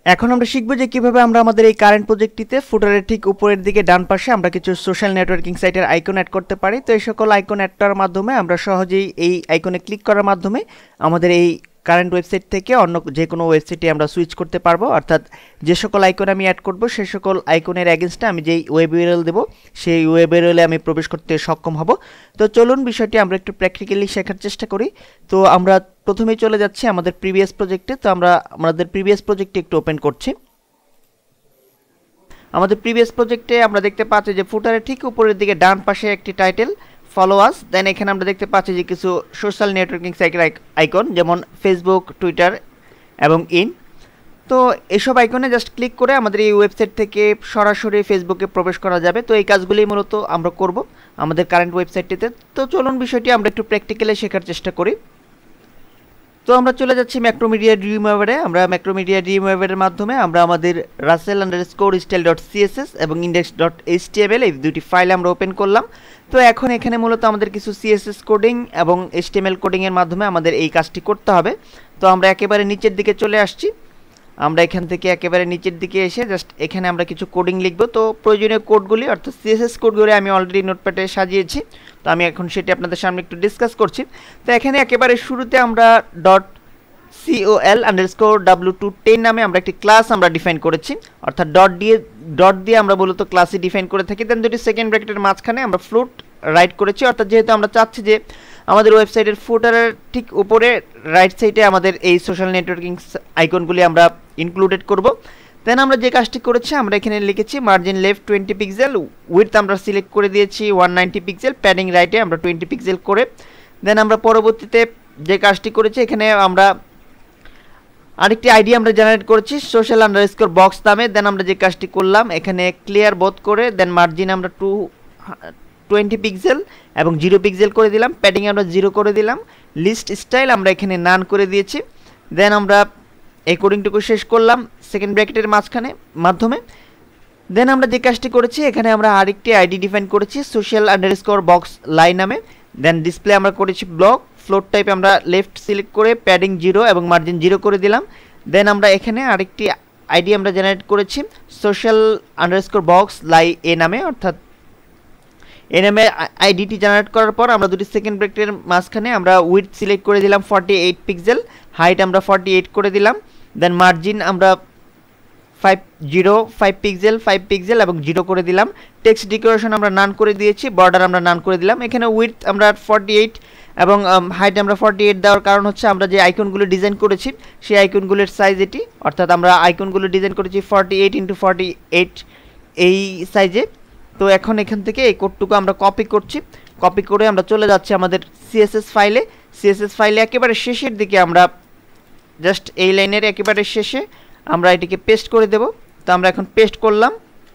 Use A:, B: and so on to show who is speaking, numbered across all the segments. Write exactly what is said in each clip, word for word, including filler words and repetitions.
A: এখন আমরা শিখব যে কিভাবে আমরা আমাদের এই কারেন্ট প্রজেক্টটিতে ফুটারের ঠিক উপরের দিকে ডান পাশে আমরা কিছু সোশ্যাল নেটওয়ার্কিং সাইটের আইকন অ্যাড করতে পারি। তো এই সকল আইকন অ্যাড করার মাধ্যমে আমরা সহজেই এই আইকনে ক্লিক করার মাধ্যমে আমাদের এই কারেন্ট ওয়েবসাইট থেকে অন্য যে কোনো ওয়েবসাইটে আমরা সুইচ করতে পারবো। অর্থাৎ যে সকল আইকন আমি অ্যাড করব সেই সকল আইকনের এগেইনস্টে আমি যেই ওয়েব ইউআরএল দেব সেই ওয়েব ইউআরএলে আমি প্রবেশ করতে সক্ষম হব। তো চলুন বিষয়টি আমরা একটু প্র্যাকটিক্যালি শেখার চেষ্টা করি। তো আমরা প্রথমেই চলে যাচ্ছি আমাদের প্রিভিয়াস প্রজেক্টে। তো আমরা আমাদের প্রিভিয়াস প্রজেক্টটি একটু ওপেন করছি। আমাদের প্রিভিয়াস প্রজেক্টে আমরা দেখতে পাচ্ছি যে ফুটারের ঠিক উপরের দিকে ডান পাশে একটি টাইটেল ফলো আস, দেন এখানে আমরা দেখতে পাচ্ছি যে কিছু সোশ্যাল নেটওয়ার্কিং সাইটের আইকন যেমন ফেসবুক, টুইটার এবং ইন। তো এসব আইকনে জাস্ট ক্লিক করে আমাদের এই ওয়েবসাইট থেকে সরাসরি ফেসবুকে প্রবেশ করা যাবে। তো এই কাজগুলি মূলত আমরা করব আমাদের কারেন্ট ওয়েবসাইটটিতে। তো চলুন বিষয়টি আমরা একটু প্র্যাকটিক্যালি শেখার চেষ্টা করি। তো আমরা চলে যাচ্ছি ম্যাক্রোমিডিয়া রিমুভারে। আমরা ম্যাক্রোমিডিয়া রিমুভারের মাধ্যমে আমরা আমাদের Rasel underscore style dot CSS এবং ইন্ডেক্স ডট এইচটিএমএল এই দুটি ফাইল আমরা ওপেন করলাম। তো এখন এখানে মূলত আমাদের কিছু সিএসএস কোডিং এবং এইচটিএমএল কোডিংয়ের মাধ্যমে আমাদের এই কাজটি করতে হবে। তো আমরা একেবারে নিচের দিকে চলে আসছি। আমরা এখান থেকে একেবারে নিচের দিকে এসে জাস্ট এখানে আমরা কিছু কোডিং লিখব। তো প্রয়োজনীয় কোডগুলি অর্থাৎ সিএসএস কোডগুলি আমি অলরেডি নোটপ্যাডে সাজিয়েছি। তো আমি এখন সেটি আপনাদের সামনে একটু ডিসকাস করছি। তো এখানে একেবারে শুরুতে আমরা dot COL underscore W two ten নামে আমরা একটি ক্লাস আমরা ডিফাইন করেছি। অর্থাৎ ডট দিয়ে ডট দিয়ে আমরা মূলত ক্লাসই ডিফাইন করে থাকি। দেন দুটি সেকেন্ড ব্র্যাকেটের মাঝখানে আমরা ফ্লোট রাইট করেছি। অর্থাৎ যেহেতু আমরা চাচ্ছি যে আমাদের ওয়েবসাইটের ফুটারের ঠিক উপরে রাইট সাইডে আমাদের এই সোশ্যাল নেটওয়ার্কিং আইকনগুলি আমরা ইনক্লুডেড করব। দেন আমরা যে কাজটি করেছি আমরা এখানে লিখেছি margin left twenty pixel, width আমরা সিলেক্ট করে দিয়েছি ওয়ান নাইনটি পিক্সেল, প্যাডিং রাইটে আমরা টোয়েন্টি পিক্সেল করে। দেন আমরা পরবর্তীতে যে কাজটি করেছি এখানে আমরা আরেকটি আইডি আমরা জেনারেট করেছি সোশ্যাল আন্ডারস্কোর বক্স নামে। দেন আমরা যে কাজটি করলাম এখানে ক্লিয়ার বোথ করে দেন মার্জিন আমরা টু টোয়েন্টি পিক্সেল এবং জিরো পিক্সেল করে দিলাম, প্যাডিং আমরা জিরো করে দিলাম, লিস্ট স্টাইল আমরা এখানে নান করে দিয়েছি। দেন আমরা এই কোডিংটুকু শেষ করলাম সেকেন্ড ব্র্যাকেটের মাঝখানে মাধ্যমে। দেন আমরা যে কাজটি করেছি এখানে আমরা আরেকটি আইডি ডিফাইন করেছি সোশ্যাল আন্ডারস্কোর বক্স লাইন নামে। দেন ডিসপ্লে আমরা করেছি ব্লক, ফ্লোট টাইপ আমরা লেফট সিলেক্ট করে প্যাডিং জিরো এবং মার্জিন জিরো করে দিলাম। দেন আমরা এখানে আরেকটি আইডি আমরা জেনারেট করেছি social underscore box li a নামে। অর্থাৎ এ নামে আইডিটি জেনারেট করার পর আমরা দুটি সেকেন্ড ব্র্যাকেটের মাঝখানে আমরা উইডথ সিলেক্ট করে দিলাম ফর্টি এইট পিক্সেল, হাইট আমরা ফর্টি এইট করে দিলাম। দেন মার্জিন আমরা five zero five pixel five pixel এবং জিরো করে দিলাম। টেক্সট ডেকোরেশন আমরা নান করে দিয়েছি, বর্ডার আমরা নান করে দিলাম। এখানে উইডথ আমরা ফর্টি এইট এবং হাইট আমরা ফর্টি এইট দেওয়ার কারণ হচ্ছে আমরা যে আইকনগুলো ডিজাইন করেছি সেই আইকনগুলোর সাইজ এটি। অর্থাৎ আমরা আইকনগুলো ডিজাইন করেছি forty eight into forty eight এই সাইজে। তো এখন এখান থেকে এই কোডটুকু আমরা কপি করছি। কপি করে আমরা চলে যাচ্ছি আমাদের সিএসএস ফাইলে। সিএসএস ফাইলে একেবারে শেষের দিকে আমরা জাস্ট এই লাইনের একেবারে শেষে আমরা এটিকে পেস্ট করে দেব। তো আমরা এখন পেস্ট করলাম।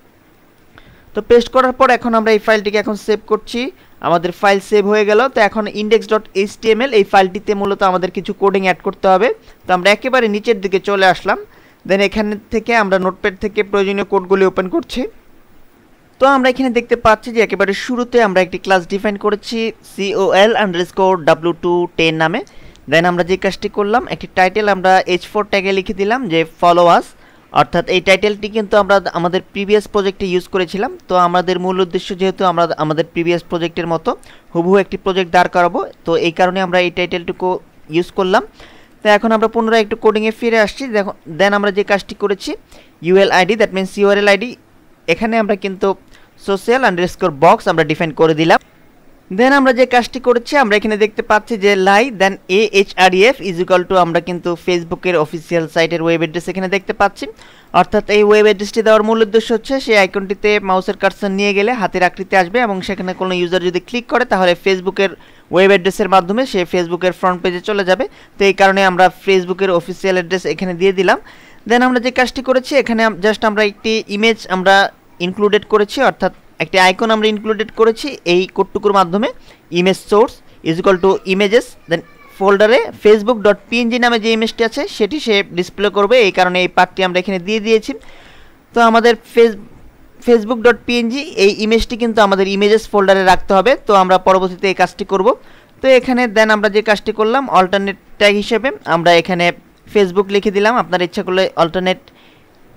A: তো পেস্ট করার পর এখন আমরা এই ফাইলটিকে এখন সেভ করছি। আমাদের ফাইল সেভ হয়ে গেল। তো এখন ইন্ডেক্স ডট এইচটিএমএল এই ফাইলটিতে মূলত আমাদের কিছু কোডিং অ্যাড করতে হবে। তো আমরা একেবারে নিচের দিকে চলে আসলাম। দেন এখান থেকে আমরা নোটপ্যাড থেকে প্রয়োজনীয় কোডগুলি ওপেন করছি। তো আমরা এখানে দেখতে পাচ্ছি যে একেবারে শুরুতে আমরা একটি ক্লাস ডিফাইন করেছি COL underscore W two ten নামে। দেন আমরা যে কাজটি করলাম একটি টাইটেল আমরা এইচ ফোর ট্যাগে লিখে দিলাম যে ফলো আস। অর্থাৎ এই টাইটেলটি কিন্তু আমরা আমাদের প্রিভিয়াস প্রজেক্টে ইউজ করেছিলাম। তো আমাদের মূল উদ্দেশ্য যেহেতু আমরা আমাদের প্রিভিয়াস প্রজেক্টের মতো হুবহু একটি প্রজেক্ট দাঁড় করাবো, তো এই কারণে আমরা এই টাইটেলটুকু ইউজ করলাম। তো এখন আমরা পুনরায় একটু কোডিংয়ে ফিরে আসছি। দেখো দেন আমরা যে কাজটি করেছি UL ID that means URL ID এখানে আমরা কিন্তু সোশ্যাল আন্ডারস্কোর বক্স আমরা ডিফাইন করে দিলাম। দেন আমরা যে কাজটি করেছি আমরা এখানে দেখতে পাচ্ছি যে li then a H R F is equal to আমরা কিন্তু ফেসবুকের অফিসিয়াল সাইটের ওয়েব অ্যাড্রেস এখানে দেখতে পাচ্ছি। অর্থাৎ এই ওয়েব অ্যাড্রেসটি দেওয়ার মূল উদ্দেশ্য হচ্ছে সেই আইকনটিতে মাউসের কার্সর নিয়ে গেলে হাতের আকৃতি আসবে এবং সেখানে কোনো ইউজার যদি ক্লিক করে তাহলে ফেসবুকের ওয়েব অ্যাড্রেসের মাধ্যমে সে ফেসবুকের ফ্রন্ট পেজে চলে যাবে। তো এই কারণে আমরা ফেসবুকের অফিসিয়াল অ্যাড্রেস এখানে দিয়ে দিলাম। দেন আমরা যে কাজটি করেছি এখানে জাস্ট আমরা একটি ইমেজ আমরা ইনক্লুডেড করেছি। অর্থাৎ একটি আইকন আমরা ইনক্লুডেড করেছি এই কোডটুকুর মাধ্যমে image source is equal to images. Then ফোল্ডারে ফেসবুক ডট পিএনজি নামে যে ইমেজটি আছে সেটি সে ডিসপ্লে করবে, এই কারণে এই পার্টটি আমরা এখানে দিয়ে দিয়েছি। তো আমাদের ফেস ফেসবুক ডট পিএনজি এই ইমেজটি কিন্তু আমাদের ইমেজেস ফোল্ডারে রাখতে হবে। তো আমরা পরবর্তীতে এই কাজটি করব। তো এখানে দেন আমরা যে কাজটি করলাম অল্টারনেট ট্যাগ হিসেবে আমরা এখানে ফেসবুক লিখে দিলাম। আপনার ইচ্ছা করলে অল্টারনেট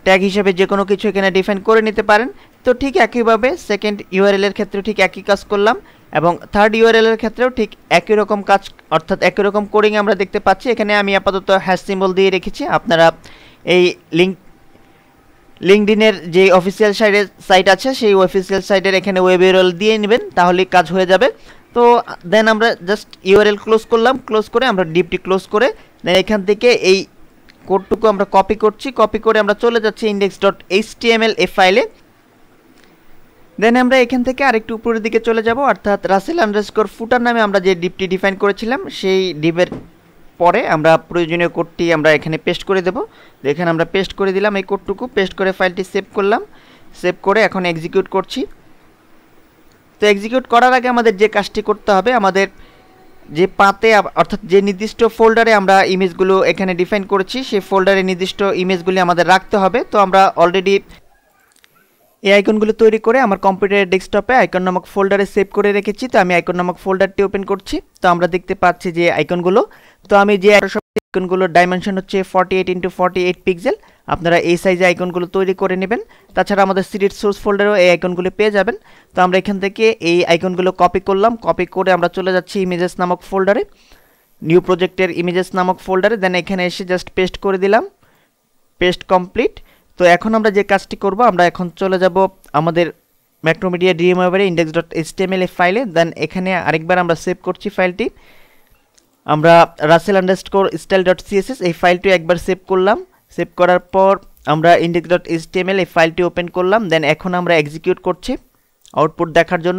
A: ট্যাগ হিসেবে যে কোনো কিছু এখানে ডিফাইন করে নিতে পারেন। তো ঠিক একইভাবে সেকেন্ড ইউআরএল এর ক্ষেত্রেও ঠিক একই কাজ করলাম এবং থার্ড ইউআরএল এর ক্ষেত্রেও ঠিক একই রকম কাজ অর্থাৎ একই রকম কোডিং আমরা দেখতে পাচ্ছি। এখানে আমি আপাতত হ্যাশ সিম্বল দিয়ে রেখেছি। আপনারা এই লিঙ্ক লিঙ্কডইনের যে অফিসিয়াল সাইটের সাইট আছে সেই অফিসিয়াল সাইটের এখানে ওয়েব ইউআরএল দিয়ে নেবেন, তাহলেই কাজ হয়ে যাবে। তো দেন আমরা জাস্ট ইউআরএল ক্লোজ করলাম, ক্লোজ করে আমরা ডিপটি ক্লোজ করে দেন এখান থেকে এই কোডটুকু আমরা কপি করছি, কপি করে আমরা চলে যাচ্ছি ইন্ডেক্স ডট এইচটিএমএল এই ফাইলে। দেন আমরা এখান থেকে আরেকটু উপরের দিকে চলে যাব, অর্থাৎ রাসেল আন্ডারস্কোর ফুটার নামে আমরা যে ডিপটি ডিফাইন করেছিলাম সেই ডিপের পরে আমরা প্রয়োজনীয় কোডটি আমরা এখানে পেস্ট করে দেব। এখানে আমরা পেস্ট করে দিলাম এই কোডটুকু, পেস্ট করে ফাইলটি সেভ করলাম। সেভ করে এখন এক্সিকিউট করছি। তো এক্সিকিউট করার আগে আমাদের যে কাজটি করতে হবে, আমাদের যে পাতে অর্থাৎ যে নির্দিষ্ট ফোল্ডারে আমরা ইমেজগুলো এখানে ডিফাইন করেছি সেই ফোল্ডারে নির্দিষ্ট ইমেজগুলি আমাদের রাখতে হবে। তো আমরা অলরেডি এই আইকনগুলো তৈরি করে আমার কম্পিউটারের ডেস্কটপে আইকন নামক ফোল্ডারে সেভ করে রেখেছি। তো আমি আইকন নামক ফোল্ডারটি ওপেন করছি। তো আমরা দেখতে পাচ্ছি যে আইকনগুলো, তো আমি যে আইকনগুলোর ডাইমেনশন হচ্ছে forty eight into forty eight pixel, আপনারা এই সাইজে আইকনগুলো তৈরি করে নেবেন। তাছাড়া আমাদের সিরিজ সোর্স ফোল্ডারেও এই আইকনগুলো পেয়ে যাবেন। তো আমরা এখান থেকে এই আইকনগুলো কপি করলাম, কপি করে আমরা চলে যাচ্ছি ইমেজেস নামক ফোল্ডারে, নিউ প্রজেক্টের ইমেজেস নামক ফোল্ডারে। দেন এখানে এসে জাস্ট পেস্ট করে দিলাম, পেস্ট কমপ্লিট। তো এখন আমরা যে কাজটি করব, আমরা এখন চলে যাব আমাদের ম্যাক্রোমিডিয়া ডিএমওয়েবারে ইন্ডেক্স ডট এইচটিএমএল এর ফাইলে। দেন এখানে আরেকবার আমরা সেভ করছি ফাইলটি, আমরা Rasel underscore style dot CSS এই ফাইলটি একবার সেভ করলাম। সেভ করার পর আমরা ইন্ডেক্স ডট এইচটিএমএল এই ফাইলটি ওপেন করলাম। দেন এখন আমরা এক্সিকিউট করছি আউটপুট দেখার জন্য।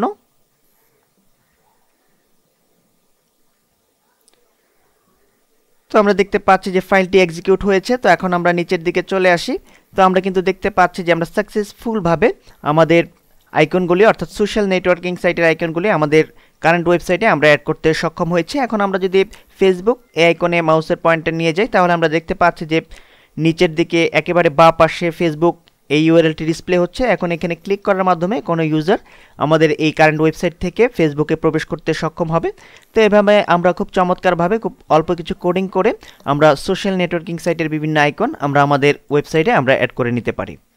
A: তো আমরা দেখতে পাচ্ছি যে ফাইলটি এক্সিকিউট হয়েছে। তো এখন আমরা নিচের দিকে চলে আসি। তো আমরা কিন্তু দেখতে পাচ্ছি যে আমরা সাকসেসফুলভাবে আমাদের আইকনগুলি অর্থাৎ সোশ্যাল নেটওয়ার্কিং সাইটের আইকনগুলি আমাদের কারেন্ট ওয়েবসাইটে আমরা অ্যাড করতে সক্ষম হয়েছি। এখন আমরা যদি ফেসবুক এই আইকনে মাউসের পয়েন্টার নিয়ে যাই, তাহলে আমরা দেখতে পাচ্ছি যে নিচের দিকে একেবারে বাঁ পাশে ফেসবুক এই ইউআরএলটি ডিসপ্লে হচ্ছে। এখন এখানে ক্লিক করার মাধ্যমে কোনো ইউজার আমাদের এই কারেন্ট ওয়েবসাইট থেকে ফেসবুকে প্রবেশ করতে সক্ষম হবে। তো এভাবে আমরা খুব চমৎকারভাবে খুব অল্প কিছু কোডিং করে আমরা সোশ্যাল নেটওয়ার্কিং সাইটের বিভিন্ন আইকন আমরা আমাদের ওয়েবসাইটে আমরা অ্যাড করে নিতে পারি।